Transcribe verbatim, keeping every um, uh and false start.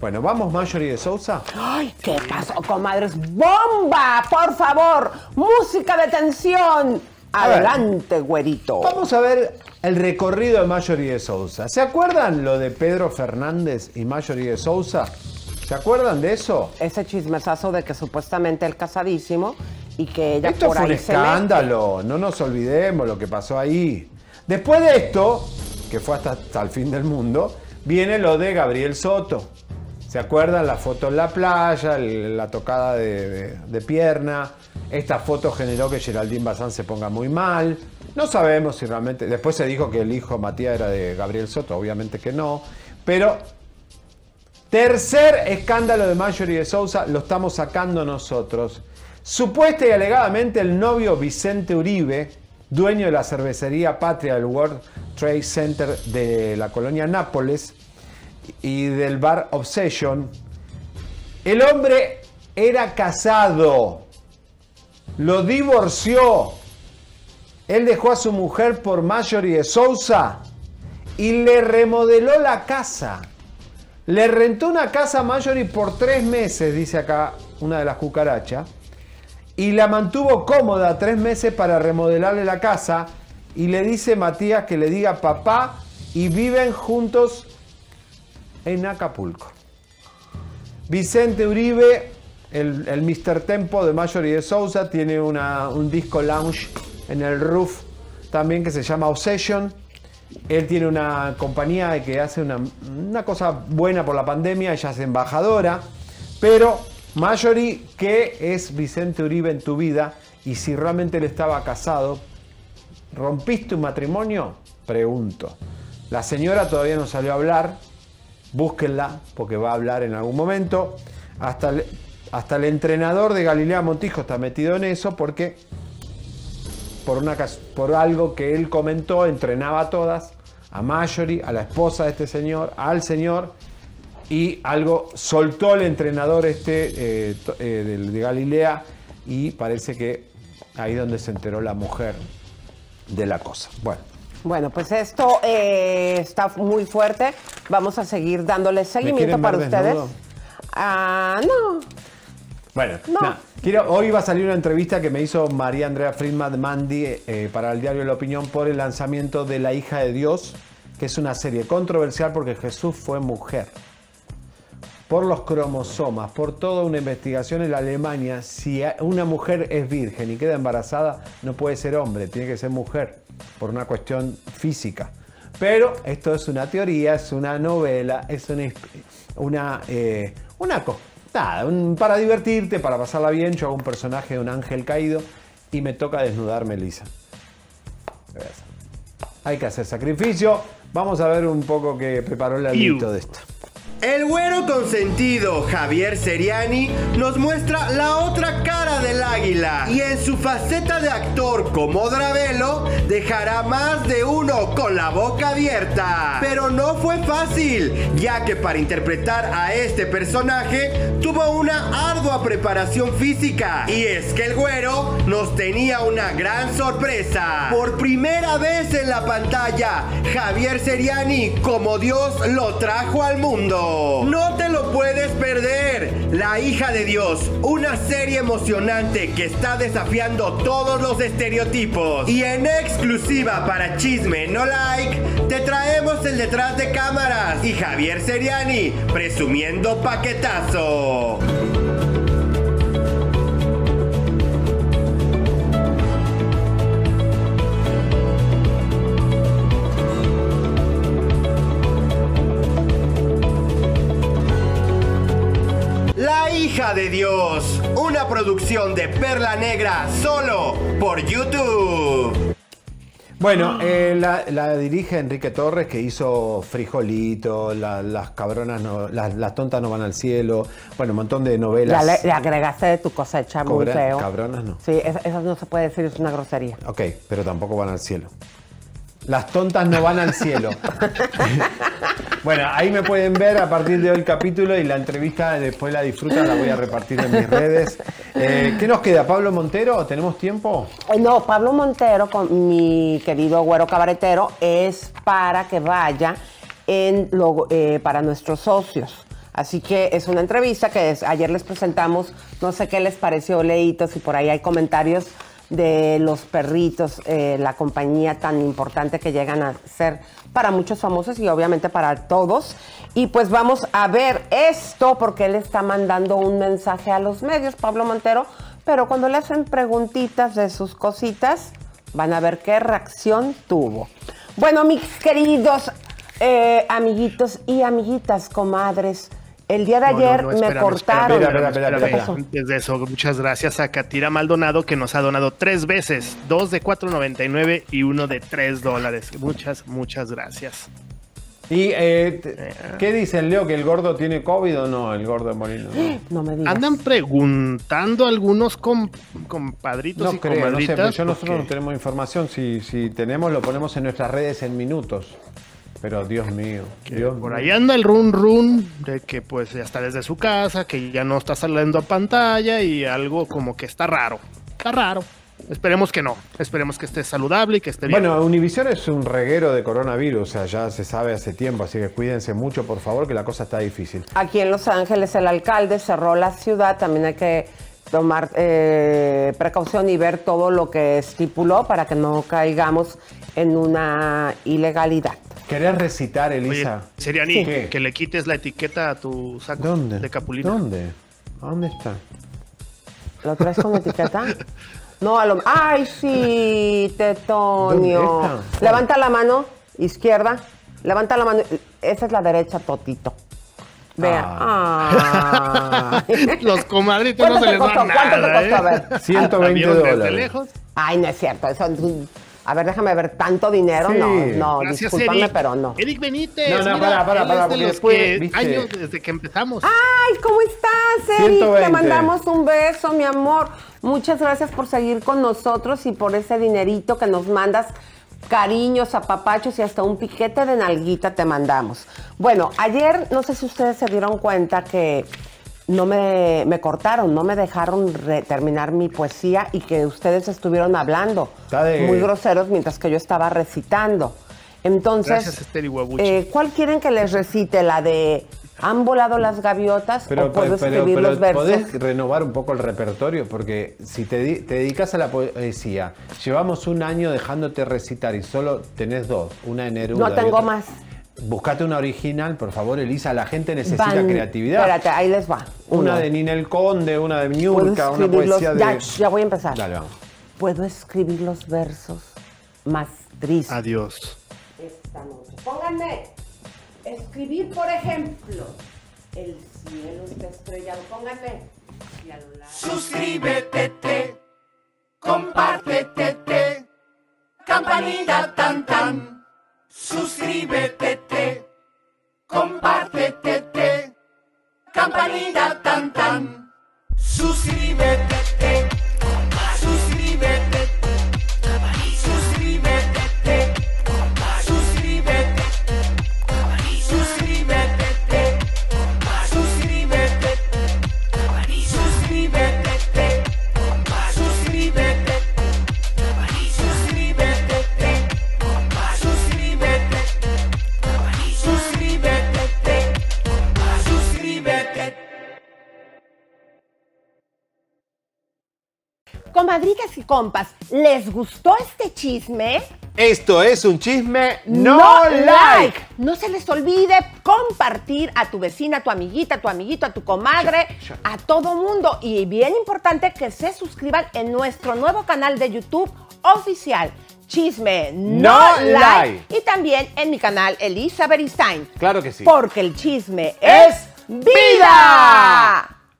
Bueno, ¿vamos Marjorie de Sousa? ¡Ay, qué pasó, comadres! ¡Bomba! ¡Por favor! ¡Música de tensión! Adelante, güerito. Vamos a ver el recorrido de Marjorie de Sousa. ¿Se acuerdan lo de Pedro Fernández y Marjorie de Sousa? ¿Se acuerdan de eso? Ese chismesazo de que supuestamente él casadísimo y que ella Esto por fue un ahí se escándalo, mete. no nos olvidemos lo que pasó ahí. Después de esto, que fue hasta, hasta el fin del mundo, viene lo de Gabriel Soto. ¿Se acuerdan? La foto en la playa, el, la tocada de, de, de pierna. Esta foto generó que Geraldine Bazán se ponga muy mal. No sabemos si realmente... Después se dijo que el hijo Matías era de Gabriel Soto, obviamente que no. Pero... Tercer escándalo de Marjorie de Sousa, lo estamos sacando nosotros. Supuesta y alegadamente el novio Vicente Uribe, dueño de la cervecería Patria del World Trade Center de la colonia Nápoles y del bar Obsession, el hombre era casado, lo divorció, él dejó a su mujer por Marjorie de Sousa y le remodeló la casa. Le rentó una casa a Marjorie por tres meses, dice acá una de las cucarachas, y la mantuvo cómoda tres meses para remodelarle la casa, y le dice Matías que le diga papá, y viven juntos en Acapulco. Vicente Uribe, el, el mister Tempo de Marjorie de Sousa, tiene una, un disco lounge en el roof también que se llama Obsession. Él tiene una compañía que hace una, una cosa buena por la pandemia, ella es embajadora, pero Marjorie, ¿qué es Vicente Uribe en tu vida? Y si realmente él estaba casado, ¿rompiste un matrimonio? Pregunto. La señora todavía no salió a hablar, búsquenla porque va a hablar en algún momento. Hasta el, hasta el entrenador de Galilea Montijo está metido en eso porque... Por, una, por algo que él comentó, entrenaba a todas, a Marjorie, a la esposa de este señor, al señor, y algo soltó el entrenador este eh, eh, de, de Galilea, y parece que ahí donde se enteró la mujer de la cosa. Bueno. Bueno, pues esto eh, está muy fuerte. Vamos a seguir dándole seguimiento para ustedes. Desnudo? Ah, no. Bueno, no. Nah, quiero, hoy va a salir una entrevista que me hizo María Andrea Friedman Mandy eh, para el diario La Opinión por el lanzamiento de La Hija de Dios, que es una serie controversial porque Jesús fue mujer. Por los cromosomas, por toda una investigación en la Alemania, si una mujer es virgen y queda embarazada, no puede ser hombre, tiene que ser mujer, por una cuestión física. Pero esto es una teoría, es una novela, es una... una, eh, una cosa. Nada, un, para divertirte, para pasarla bien, yo hago un personaje de un ángel caído y me toca desnudarme, Lisa. Hay que hacer sacrificio. Vamos a ver un poco que preparó el alito de esto. El güero consentido Javier Seriani nos muestra la otra cara del águila y en su faceta de actor como Dravelo dejará más de uno con la boca abierta. Pero no fue fácil, ya que para interpretar a este personaje tuvo una ardua preparación física. Y es que el güero nos tenía una gran sorpresa. Por primera vez en la pantalla, Javier Seriani como Dios lo trajo al mundo. No te lo puedes perder. La Hija de Dios, una serie emocionante que está desafiando todos los estereotipos. Y en exclusiva para Chisme No Like, te traemos el detrás de cámaras y Javier Seriani presumiendo paquetazo. La Hija de Dios, una producción de Perla Negra solo por YouTube. Bueno, eh, la, la dirige Enrique Torres, que hizo Frijolito, la, las cabronas, no, las, las tontas no van al cielo, bueno, un montón de novelas. Ya le, le agregaste de tu cosecha muy Cobra, feo. Cabronas no. Sí, eso, eso no se puede decir, es una grosería. Ok, pero tampoco van al cielo. Las tontas no van al cielo. Bueno, ahí me pueden ver a partir de hoy el capítulo y la entrevista después la disfrutan, la voy a repartir en mis redes. Eh, ¿Qué nos queda? ¿Pablo Montero? ¿Tenemos tiempo? No, Pablo Montero, con mi querido güero cabaretero, es para que vaya en lo, eh, para nuestros socios. Así que es una entrevista que es, ayer les presentamos, no sé qué les pareció, Leitos, y por ahí hay comentarios de los perritos, eh, la compañía tan importante que llegan a ser para muchos famosos y obviamente para todos. Y pues vamos a ver esto porque él está mandando un mensaje a los medios, Pablo Montero, pero cuando le hacen preguntitas de sus cositas, van a ver qué reacción tuvo. Bueno, mis queridos eh, amiguitos y amiguitas, comadres, el día de no, ayer no, no, me espérame, cortaron. espérame, espérame, Espera, espera, espérame. Antes de eso, muchas gracias a Katira Maldonado, que nos ha donado tres veces, dos de cuatro noventa y nueve y uno de tres dólares. Muchas, muchas gracias. ¿Y eh, qué dicen, Leo? ¿Que el gordo tiene COVID o no? El gordo de Molino. No, No me digas. Andan preguntando algunos com, compadritos no y creo, no sé, comadritas. pero yo nosotros porque- no tenemos información. Si, si tenemos, lo ponemos en nuestras redes en minutos. Pero Dios mío, Dios Por mío. ahí anda el run run de que pues ya está desde su casa, que ya no está saliendo a pantalla y algo como que está raro. Está raro. Esperemos que no. Esperemos que esté saludable y que esté bien. Bueno, Univision es un reguero de coronavirus, o sea, ya se sabe hace tiempo, así que cuídense mucho, por favor, que la cosa está difícil. Aquí en Los Ángeles el alcalde cerró la ciudad, también hay que tomar eh, precaución y ver todo lo que estipuló para que no caigamos en una ilegalidad. ¿Querés recitar, Oye, Elisa? Seriani, ¿Qué? que le quites la etiqueta a tu saco ¿Dónde? de capulina. ¿Dónde? ¿A dónde está? ¿Lo traes con etiqueta? No, a lo... ¡Ay, sí, Tetonio! ¿Dónde está? Levanta la mano izquierda. Levanta la mano. Esa es la derecha, Totito. Vea. Ah. Ah. Los comadritos no ¿Cuánto se te les va costó? ¿Cuánto te nada, costó? A ¿eh? ver. ciento ¿La veinte vieron desde dólares. lejos? Ay, no es cierto. Eso... A ver, déjame ver. ¿Tanto dinero? Sí. No, no, Gracias, discúlpame, Eric. pero no. Eric Benítez. No, no, mira, para, para, él para, es de porque los después, que viste- años desde que empezamos. Ay, ¿cómo estás, Eric? ciento veinte. Te mandamos un beso, mi amor. Muchas gracias por seguir con nosotros y por ese dinerito que nos mandas. Cariños, apapachos y hasta un piquete de nalguita te mandamos. Bueno, ayer no sé si ustedes se dieron cuenta que no me, me cortaron, no me dejaron re- terminar mi poesía y que ustedes estuvieron hablando Está de- muy groseros mientras que yo estaba recitando. Entonces, Gracias, Esther Iguabuchi. eh, ¿cuál quieren que les recite? ¿La de ¿Han volado las gaviotas? Pero, ¿O puedo pero, escribir pero los versos? podés renovar un poco el repertorio, porque si te, di- te dedicas a la poesía, llevamos un año dejándote recitar y solo tenés dos, una de Neruda. No y tengo otra- más. Buscate una original, por favor, Elisa. La gente necesita Van- creatividad. Espérate, ahí les va. Una Uno. de Ninel Conde, una de ¿Puedo Miurka, una escribir los- poesía de... ya, ya voy a empezar. Dale, vamos. ¿Puedo escribir los versos más tristes Adiós. esta noche? Pónganme. Escribir, por ejemplo, el cielo está estrellado. Pónganme. Y a lo largo. Suscríbete, te, compártete, te, campanita tan tan. Suscríbete, te, compártete, te, campanita tan tan. Suscríbete, te, suscríbete, suscríbete, te, suscríbete, suscríbete, te, suscríbete, suscríbete, te, suscríbete, suscríbete, te, suscríbete, suscríbete, te, suscríbete. Comadritas y compas, ¿les gustó este chisme? Esto es un chisme No No se les olvide compartir a tu vecina, a tu amiguita, a tu amiguito, a tu comadre, a todo mundo. Y bien importante que se suscriban en nuestro nuevo canal de YouTube oficial, Chisme No, No Like. Like. Y también en mi canal Elisa Beristain. Claro que sí. Porque el chisme es vida.